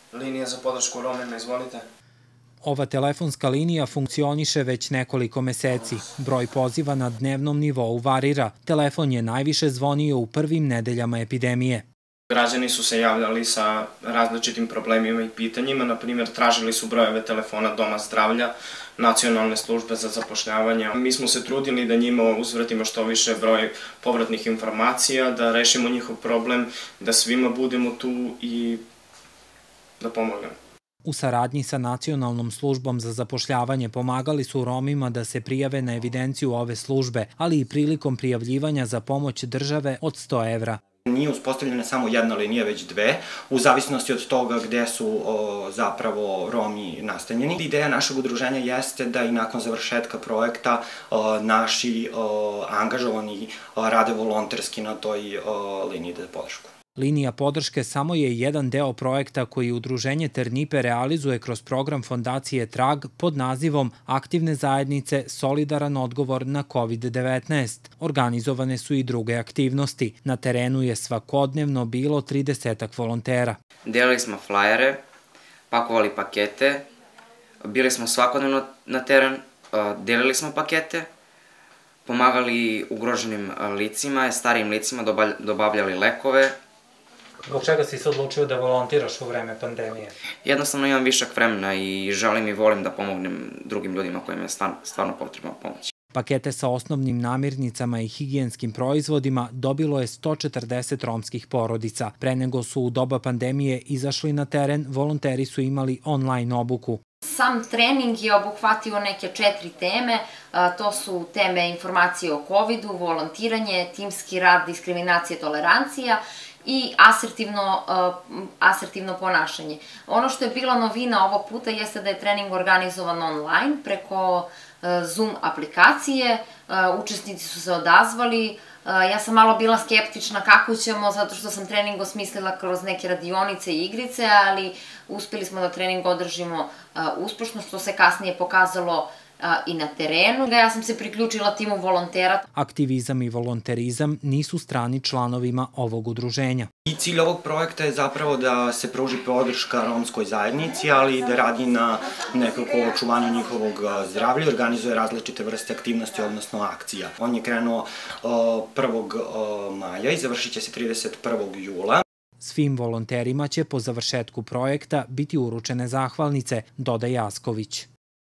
Linija za podršku Romima, izvolite. Ova telefonska linija funkcioniše već nekoliko meseci. Broj poziva na dnevnom nivou varira. Telefon je najviše zvonio u prvim nedeljama epidemije. Građani su se javljali sa različitim problemima i pitanjima, na primjer tražili su brojeve telefona Doma zdravlja, Nacionalne službe za zapošljavanje. Mi smo se trudili da njima uzvratimo što više broj povratnih informacija, da rešimo njihov problem, da svima budemo tu i da pomognemo. U saradnji sa Nacionalnom službom za zapošljavanje pomagali su Romima da se prijave na evidenciju ove službe, ali i prilikom prijavljivanja za pomoć države od 100 evra. Nije uspostavljena samo jedna linija, već dve, u zavisnosti od toga gde su zapravo Romi nastanjeni. Ideja našeg udruženja jeste da i nakon završetka projekta naši angažovani rade volonterski na toj liniji za podršku. Linija podrške samo je jedan deo projekta koji udruženje Ternipe realizuje kroz program Fondacije Trag pod nazivom Aktivne zajednice solidaran odgovor na COVID-19. Organizovane su i druge aktivnosti. Na terenu je svakodnevno bilo 30-ak volontera. Delili smo flajere, pakovali pakete, bili smo svakodnevno na teren, delili smo pakete, pomagali ugroženim licima, starijim licima, dobavljali lekove. Zbog čega si se odlučio da volontiraš u vreme pandemije? Jednostavno imam višak vremena i želim i volim da pomognem drugim ljudima kojima je stvarno potrebna pomoć. Pakete sa osnovnim namirnicama i higijenskim proizvodima dobilo je 140 romskih porodica. Pre nego su u doba pandemije izašli na teren, volonteri su imali online obuku. Sam trening je obuhvatio neke 4 teme, to su teme informacije o COVID-u, volontiranje, timski rad, diskriminacija, tolerancija i asertivno ponašanje. Ono što je bila novina ovog puta jeste da je trening organizovan online preko Zoom aplikacije, učesnici su se odazvali. Ja sam malo bila skeptična kako ćemo, zato što sam trening osmislila kroz neke radionice i igrice, ali uspeli smo da trening održimo uspešno, što se kasnije pokazalo i na terenu. Ja sam se priključila timu volontera. Aktivizam i volonterizam nisu strani članovima ovog udruženja. I cilj ovog projekta je zapravo da se pruži podrška romskoj zajednici, ali i da radi na nekako očuvanju njihovog zdravlja i organizuje različite vrste aktivnosti, odnosno akcija. On je krenuo 1. maja i završit će se 31. jula. Svim volonterima će po završetku projekta biti uručene zahvalnice, dodaje Jasković.